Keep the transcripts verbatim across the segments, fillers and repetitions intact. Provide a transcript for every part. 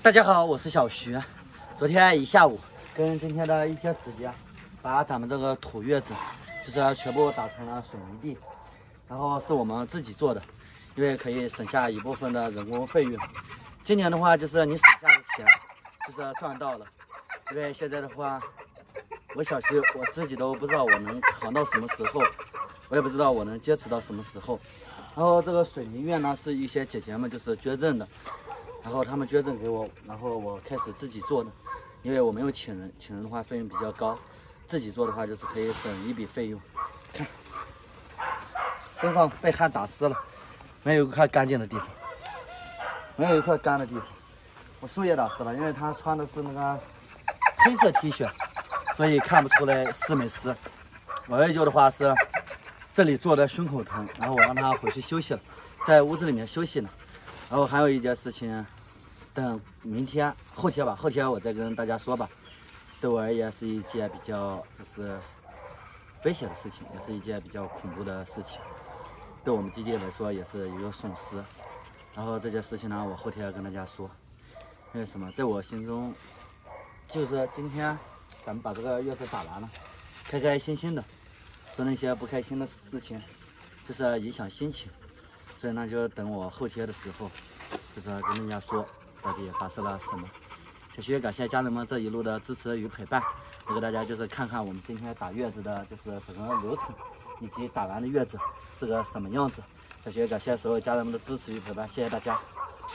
大家好，我是小徐。昨天一下午跟今天的一天时间，把咱们这个土院子就是全部打成了水泥地，然后是我们自己做的，因为可以省下一部分的人工费用。今年的话，就是你省下的钱就是赚到了，因为现在的话，我小徐我自己都不知道我能扛到什么时候，我也不知道我能坚持到什么时候。然后这个水泥院呢，是一些姐姐们就是捐赠的，然后他们捐赠给我，然后我开始自己做的，因为我没有请人，请人的话费用比较高，自己做的话就是可以省一笔费用。看，身上被汗打湿了，没有一块干净的地方，没有一块干的地方。我树叶打湿了，因为他穿的是那个黑色 T 恤，所以看不出来湿没湿。我二舅的话是这里做的胸口疼，然后我让他回去休息了，在屋子里面休息呢。然后还有一件事情，等明天、后天吧，后天我再跟大家说吧。对我而言是一件比较就是危险的事情，也是一件比较恐怖的事情。对我们基地来说也是一个损失。然后这件事情呢，我后天要跟大家说。因为什么，在我心中，就是今天咱们把这个院子打完了，开开心心的，做那些不开心的事情，就是影响心情。所以呢，就等我后天的时候，就是跟大家说到底发生了什么。小徐也感谢家人们这一路的支持与陪伴，也给大家就是看看我们今天打院子的就是整个流程，以及打完的院子是个什么样子。小徐也感谢所有家人们的支持与陪伴，谢谢大家。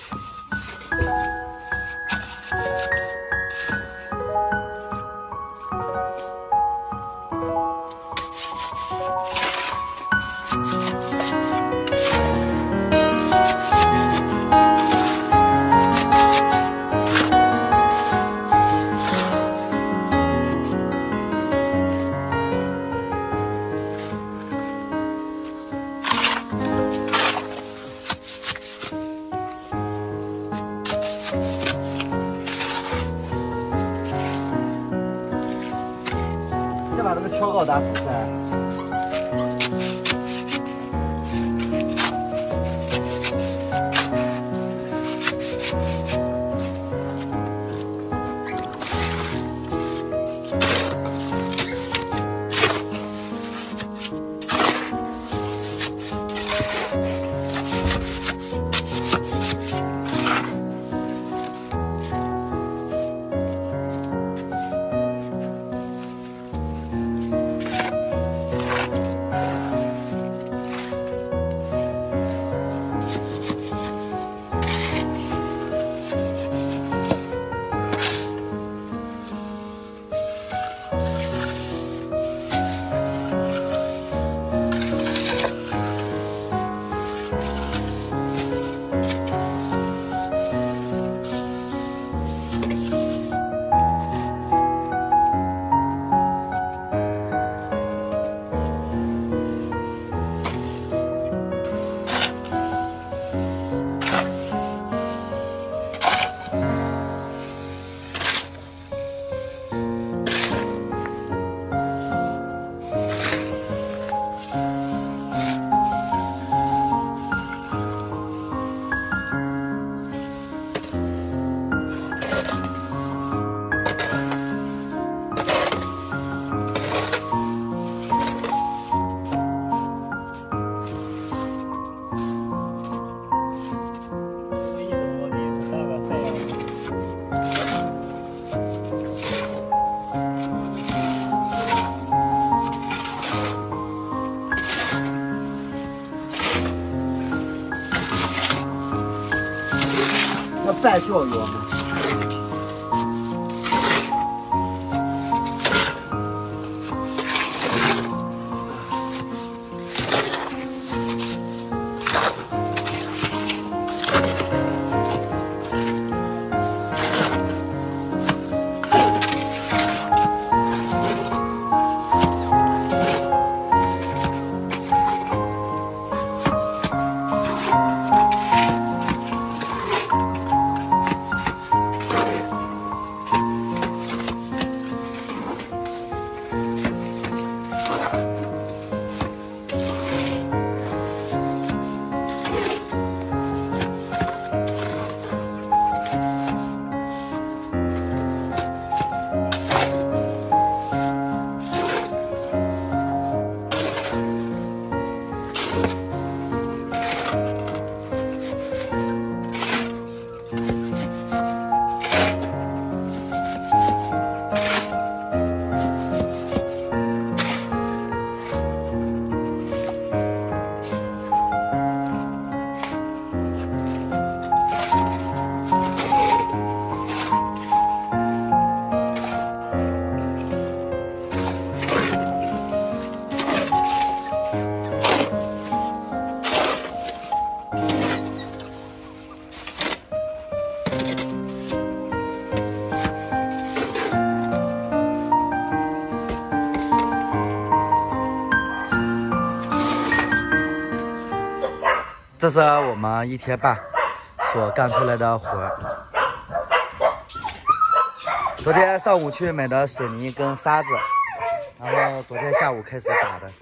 先把这个敲锆打死噻。再教育我们。 这是我们一天半所干出来的活。昨天上午去买的水泥跟沙子，然后昨天下午开始打的。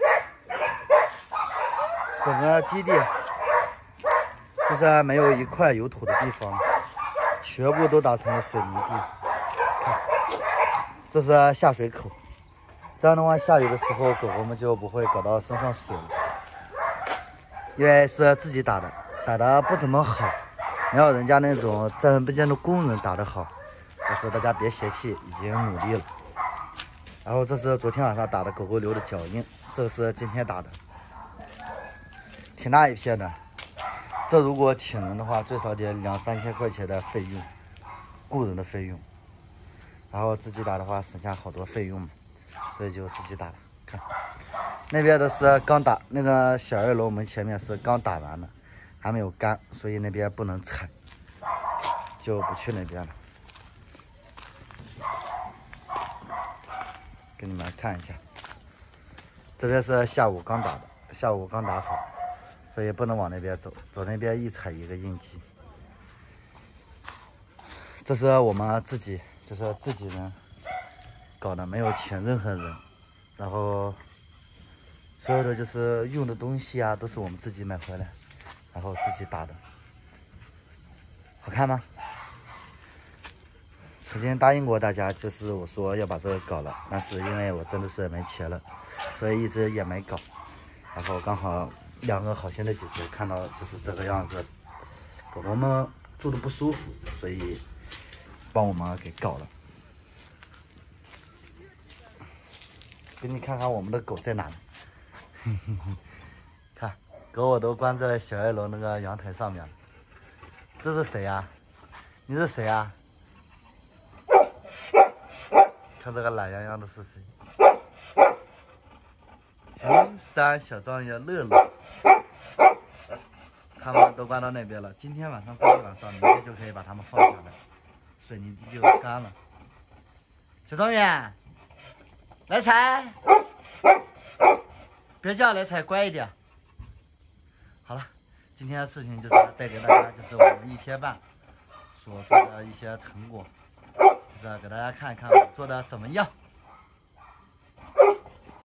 整个基地就是没有一块有土的地方，全部都打成了水泥地。看，这是下水口，这样的话下雨的时候狗狗们就不会搞到身上水了。因为是自己打的，打的不怎么好，没有人家那种正儿八经的工人打得好。但是大家别嫌弃，已经努力了。然后这是昨天晚上打的狗狗留的脚印，这是今天打的，挺大一片的。这如果请人的话，最少得两三千块钱的费用，雇人的费用。然后自己打的话，省下好多费用嘛，所以就自己打了。看。那边的是刚打，那个小二楼门前面是刚打完的，还没有干，所以那边不能踩，就不去那边了。给你们看一下，这边是下午刚打的，下午刚打好，所以不能往那边走，走那边一踩一个印记。这是我们自己，就是自己人搞的，没有请任何人，然后。所有的就是用的东西啊，都是我们自己买回来，然后自己打的，好看吗？曾经答应过大家，就是我说要把这个搞了，但是因为我真的是没钱了，所以一直也没搞。然后刚好两个好心的姐姐看到就是这个样子，狗狗们住的不舒服，所以帮我们给搞了。给你看看我们的狗在哪里。看，狗我都关在小二楼那个阳台上面了。这是谁呀？你是谁呀？看这个懒洋洋的是谁？云山小庄园乐乐，他们都关到那边了。今天晚上过一晚上，明天就可以把它们放下来，水泥地就干了。小庄园，来踩。别叫来踩，乖一点。好了，今天的视频就是带给大家，就是我们一天半所做的一些成果，就是给大家看一看我做的怎么样。